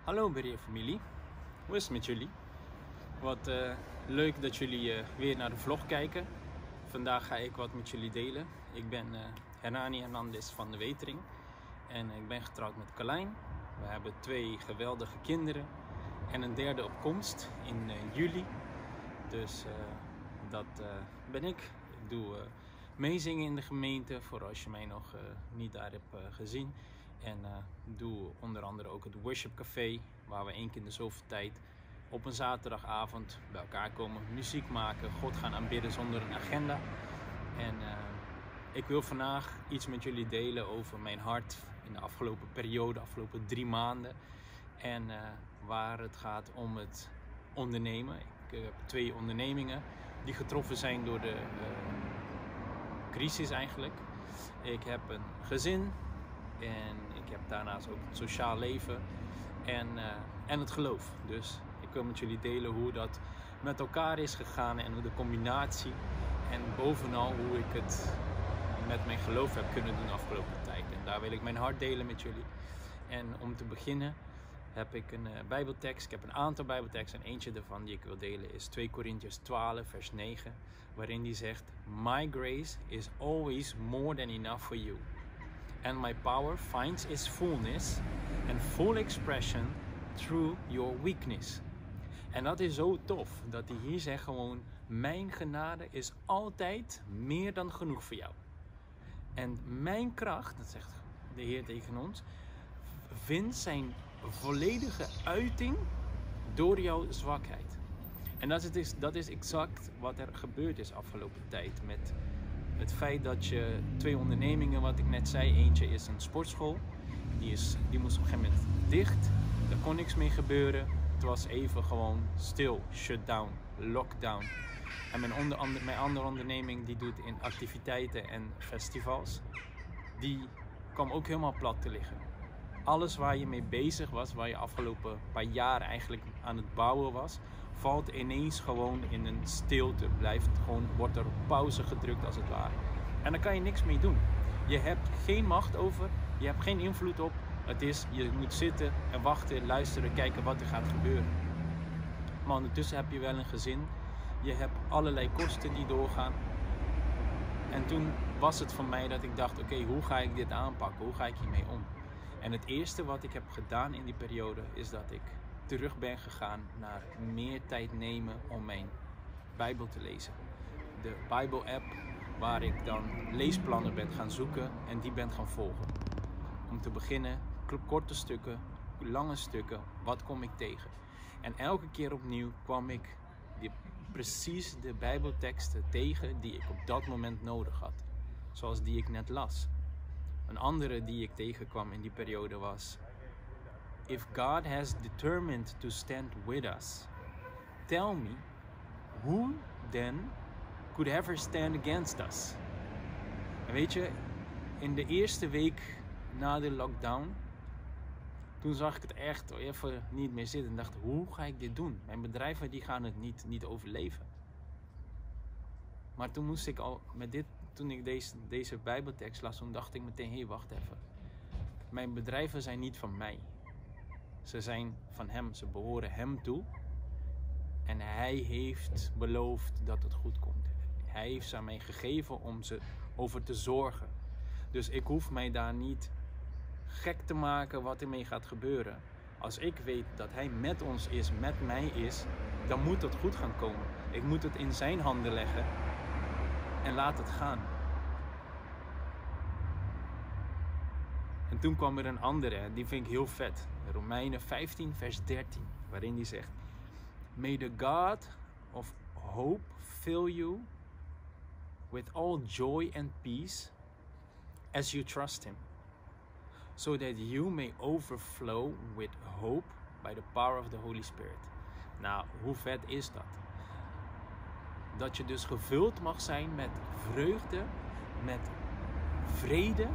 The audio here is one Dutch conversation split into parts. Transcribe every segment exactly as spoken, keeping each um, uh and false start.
Hallo Berea familie, hoe is het met jullie? Wat uh, leuk dat jullie uh, weer naar de vlog kijken. Vandaag ga ik wat met jullie delen. Ik ben uh, Hernani Hernandez van de Wetering en ik ben getrouwd met Carlijn. We hebben twee geweldige kinderen en een derde op komst in uh, juli. Dus uh, dat uh, ben ik. Ik doe uh, meezingen in de gemeente, voor als je mij nog uh, niet daar hebt uh, gezien. En uh, doe onder andere ook het Worship Café, waar we één keer in de zoveel tijd op een zaterdagavond bij elkaar komen, muziek maken, God gaan aanbidden zonder een agenda. En uh, ik wil vandaag iets met jullie delen over mijn hart in de afgelopen periode, de afgelopen drie maanden. En uh, waar het gaat om het ondernemen. Ik uh, heb twee ondernemingen die getroffen zijn door de uh, crisis eigenlijk. Ik heb een gezin. En ik heb daarnaast ook het sociaal leven en, uh, en het geloof. Dus ik wil met jullie delen hoe dat met elkaar is gegaan en de combinatie. En bovenal hoe ik het met mijn geloof heb kunnen doen de afgelopen tijd. En daar wil ik mijn hart delen met jullie. En om te beginnen heb ik een uh, bijbeltekst. Ik heb een aantal bijbelteksten en eentje daarvan die ik wil delen is twee Korintiërs twaalf vers negen. Waarin die zegt: My grace is always more than enough for you. And my power finds its fullness and full expression through your weakness. En dat is zo tof, dat hij hier zegt gewoon: mijn genade is altijd meer dan genoeg voor jou. En mijn kracht, dat zegt de Heer tegen ons, vindt zijn volledige uiting door jouw zwakheid. En dat is, dat is exact wat er gebeurd is afgelopen tijd met het feit dat je twee ondernemingen, wat ik net zei, eentje is een sportschool, die, is, die moest op een gegeven moment dicht, er kon niks meer gebeuren, het was even gewoon stil, shutdown, lockdown. En mijn, onder, ander, mijn andere onderneming die doet in activiteiten en festivals, die kwam ook helemaal plat te liggen. Alles waar je mee bezig was, waar je afgelopen paar jaar eigenlijk aan het bouwen was, valt ineens gewoon in een stilte. Blijft gewoon, wordt er op pauze gedrukt als het ware. En daar kan je niks mee doen. Je hebt geen macht over, je hebt geen invloed op. Het is, je moet zitten en wachten, luisteren, kijken wat er gaat gebeuren. Maar ondertussen heb je wel een gezin. Je hebt allerlei kosten die doorgaan. En toen was het voor mij dat ik dacht, oké, okay, hoe ga ik dit aanpakken? Hoe ga ik hiermee om? En het eerste wat ik heb gedaan in die periode is dat ik terug ben gegaan naar meer tijd nemen om mijn Bijbel te lezen. De Bijbel-app waar ik dan leesplannen ben gaan zoeken en die ben gaan volgen. Om te beginnen, korte stukken, lange stukken, wat kom ik tegen? En elke keer opnieuw kwam ik die, precies de Bijbelteksten tegen die ik op dat moment nodig had. Zoals die ik net las. Een andere die ik tegenkwam in die periode was: If God has determined to stand with us, tell me, who then could ever stand against us? En weet je, in de eerste week na de lockdown, toen zag ik het echt even niet meer zitten en dacht: hoe ga ik dit doen? Mijn bedrijven die gaan het niet, niet overleven. Maar toen moest ik al met dit, toen ik deze, deze Bijbeltekst las, toen dacht ik meteen: hé, hey, wacht even. Mijn bedrijven zijn niet van mij. Ze zijn van hem, ze behoren hem toe. En hij heeft beloofd dat het goed komt. Hij heeft ze aan mij gegeven om ze over te zorgen. Dus ik hoef mij daar niet gek te maken wat ermee gaat gebeuren. Als ik weet dat hij met ons is, met mij is, dan moet het goed gaan komen. Ik moet het in zijn handen leggen en laat het gaan. En toen kwam er een andere, die vind ik heel vet. Romeinen vijftien vers dertien, waarin die zegt: May the God of hope fill you with all joy and peace as you trust him, so that you may overflow with hope by the power of the Holy Spirit. Nou, hoe vet is dat? Dat je dus gevuld mag zijn met vreugde, met vrede,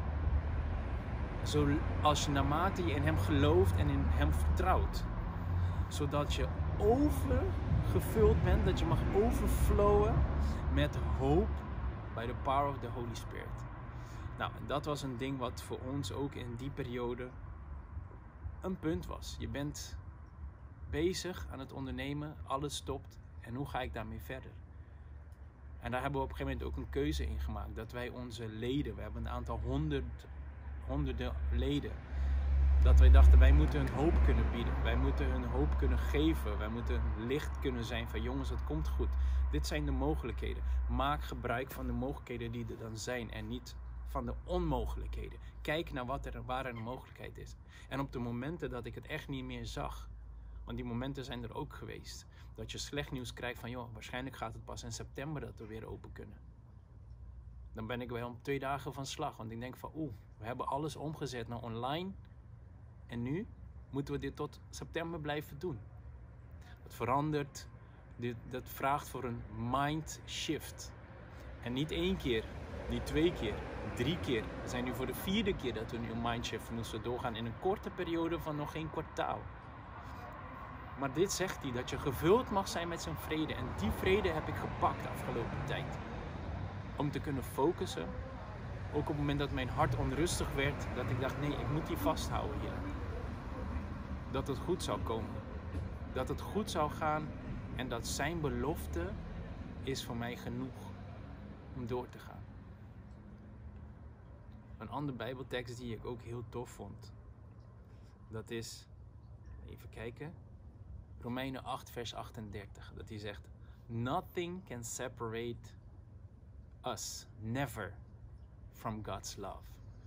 zoals je naarmate je in hem gelooft en in hem vertrouwt. Zodat je overgevuld bent, dat je mag overflowen met hoop by the power of the Holy Spirit. Nou, dat was een ding wat voor ons ook in die periode een punt was. Je bent bezig aan het ondernemen, alles stopt en hoe ga ik daarmee verder? En daar hebben we op een gegeven moment ook een keuze in gemaakt. Dat wij onze leden, we hebben een aantal honderd, honderden leden. Dat wij dachten, wij moeten hun hoop kunnen bieden. Wij moeten hun hoop kunnen geven. Wij moeten licht kunnen zijn van jongens, het komt goed. Dit zijn de mogelijkheden. Maak gebruik van de mogelijkheden die er dan zijn. En niet van de onmogelijkheden. Kijk naar wat er, waar er een mogelijkheid is. En op de momenten dat ik het echt niet meer zag. Want die momenten zijn er ook geweest. Dat je slecht nieuws krijgt van joh, waarschijnlijk gaat het pas in september dat we weer open kunnen. Dan ben ik wel om twee dagen van slag. Want ik denk van oeh, we hebben alles omgezet naar online. En nu moeten we dit tot september blijven doen. Het verandert. Dit, dat vraagt voor een mind shift. En niet één keer, niet twee keer, drie keer. We zijn nu voor de vierde keer dat we nu een mind shift moesten doorgaan in een korte periode van nog geen kwartaal. Maar dit zegt hij, dat je gevuld mag zijn met zijn vrede. En die vrede heb ik gepakt de afgelopen tijd. Om te kunnen focussen. Ook op het moment dat mijn hart onrustig werd. Dat ik dacht, nee, ik moet die vasthouden hier. Dat het goed zou komen. Dat het goed zou gaan. En dat zijn belofte is voor mij genoeg. Om door te gaan. Een andere bijbeltekst die ik ook heel tof vond. Dat is, even kijken. Romeinen acht vers achtendertig. Dat hij zegt, nothing can separate us, never, from God's love.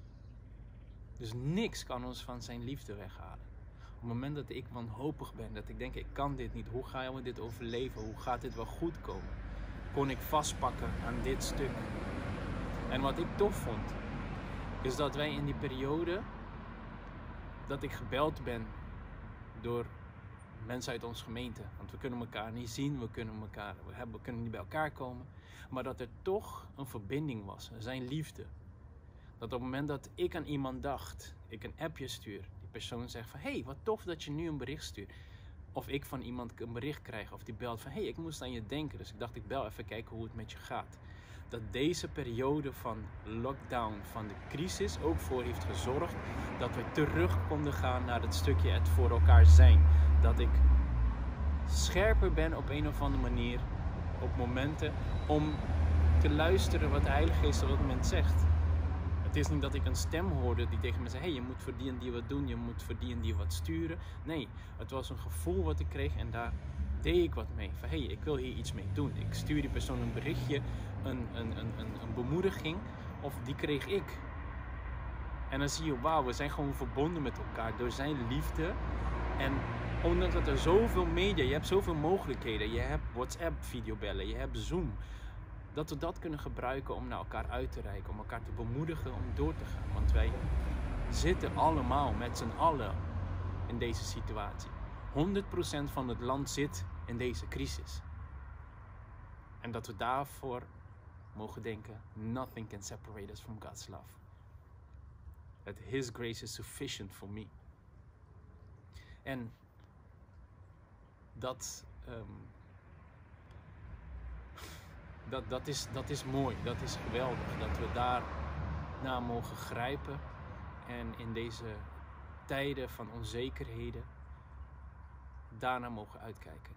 Dus niks kan ons van zijn liefde weghalen. Op het moment dat ik wanhopig ben, dat ik denk, ik kan dit niet. Hoe gaan we dit overleven? Hoe gaat dit wel goed komen? Kon ik vastpakken aan dit stuk. En wat ik tof vond, is dat wij in die periode, dat ik gebeld ben door mensen uit onze gemeente. Want we kunnen elkaar niet zien, we kunnen, elkaar, we, hebben, we kunnen niet bij elkaar komen. Maar dat er toch een verbinding was, zijn liefde. Dat op het moment dat ik aan iemand dacht, ik een appje stuur. Die persoon zegt van, hé, hey, wat tof dat je nu een bericht stuurt. Of ik van iemand een bericht krijg, of die belt van, hé, hey, ik moest aan je denken. Dus ik dacht, ik bel even kijken hoe het met je gaat. Dat deze periode van lockdown, van de crisis, ook voor heeft gezorgd dat we terug konden gaan naar het stukje het voor elkaar zijn. Dat ik scherper ben op een of andere manier, op momenten, om te luisteren wat de Heilige Geest op dat moment zegt. Het is niet dat ik een stem hoorde die tegen me zei, hé, hey, je moet voor die en die wat doen, je moet voor die en die wat sturen. Nee, het was een gevoel wat ik kreeg en daar deed ik wat mee. Van hé, hey, ik wil hier iets mee doen. Ik stuur die persoon een berichtje, een, een, een, een, een bemoediging, of die kreeg ik. En dan zie je, wauw, we zijn gewoon verbonden met elkaar door zijn liefde. En ondanks dat er zoveel media, je hebt zoveel mogelijkheden. Je hebt WhatsApp videobellen, je hebt Zoom. Dat we dat kunnen gebruiken om naar elkaar uit te reiken. Om elkaar te bemoedigen om door te gaan. Want wij zitten allemaal met z'n allen in deze situatie. honderd procent van het land zit in deze crisis. En dat we daarvoor mogen denken, nothing can separate us from God's love. That His grace is sufficient for me. En dat, um, dat, dat, is, dat is mooi, dat is geweldig. Dat we daar naar mogen grijpen. En in deze tijden van onzekerheden daarna mogen uitkijken.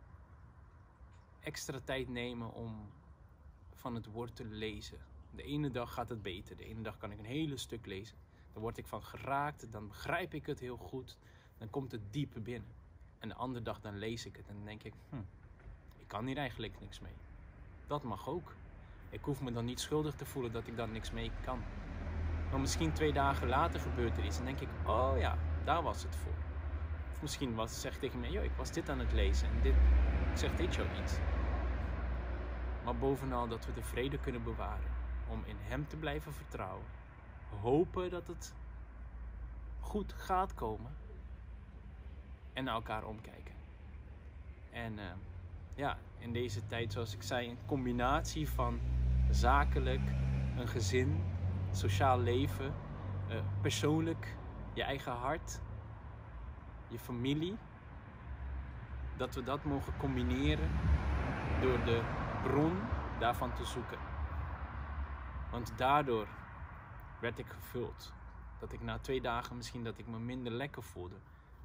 Extra tijd nemen om van het woord te lezen. De ene dag gaat het beter. De ene dag kan ik een hele stuk lezen. Dan word ik van geraakt. Dan begrijp ik het heel goed. Dan komt het diepe binnen. En de andere dag dan lees ik het. En dan denk ik, hm, ik kan hier eigenlijk niks mee. Dat mag ook. Ik hoef me dan niet schuldig te voelen dat ik daar niks mee kan. Maar misschien twee dagen later gebeurt er iets. En denk ik, oh ja, daar was het voor. Of misschien was, zegt tegen mij, joh, ik was dit aan het lezen. En dit, zegt dit jou iets. Maar bovenal dat we de vrede kunnen bewaren. Om in Hem te blijven vertrouwen. Hopen dat het goed gaat komen. En naar elkaar omkijken. En uh, ja, in deze tijd, zoals ik zei, een combinatie van zakelijk, een gezin, sociaal leven, uh, persoonlijk, je eigen hart, je familie. Dat we dat mogen combineren door de bron daarvan te zoeken. Want daardoor werd ik gevuld. Dat ik na twee dagen misschien dat ik me minder lekker voelde.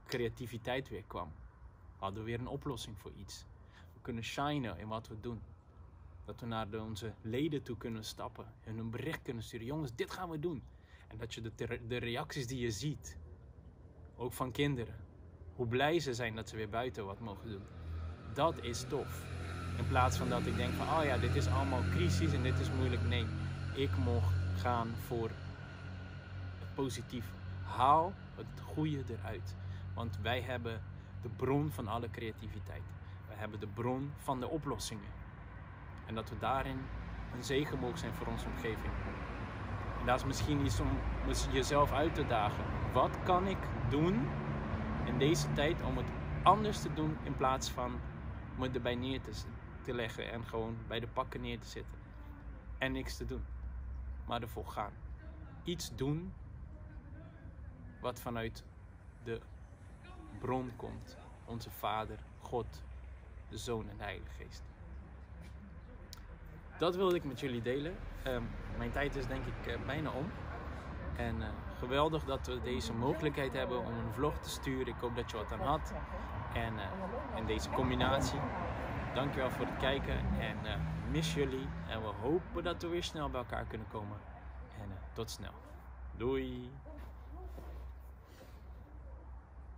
creativiteit weer kwam. Hadden we weer een oplossing voor iets. We kunnen shinen in wat we doen. Dat we naar de, onze leden toe kunnen stappen. En een bericht kunnen sturen. Jongens, dit gaan we doen. En dat je de, de reacties die je ziet. Ook van kinderen. Hoe blij ze zijn dat ze weer buiten wat mogen doen. Dat is tof. In plaats van dat ik denk van, oh ja, dit is allemaal crisis en dit is moeilijk. Nee, ik mocht gaan voor het positieve. Haal het goede eruit. Want wij hebben de bron van alle creativiteit. Wij hebben de bron van de oplossingen. En dat we daarin een zegen mogen zijn voor onze omgeving. En dat is misschien iets om jezelf uit te dagen. Wat kan ik doen in deze tijd om het anders te doen in plaats van me erbij neer te, te leggen en gewoon bij de pakken neer te zitten. En niks te doen. Maar ervoor gaan. Iets doen wat vanuit de bron komt. Onze Vader, God, de Zoon en de Heilige Geest. Dat wilde ik met jullie delen. Um, mijn tijd is denk ik uh, bijna om. En uh, geweldig dat we deze mogelijkheid hebben om een vlog te sturen. Ik hoop dat je wat aan had. En uh, in deze combinatie. Dankjewel voor het kijken. En uh, mis jullie. En we hopen dat we weer snel bij elkaar kunnen komen. En uh, tot snel. Doei!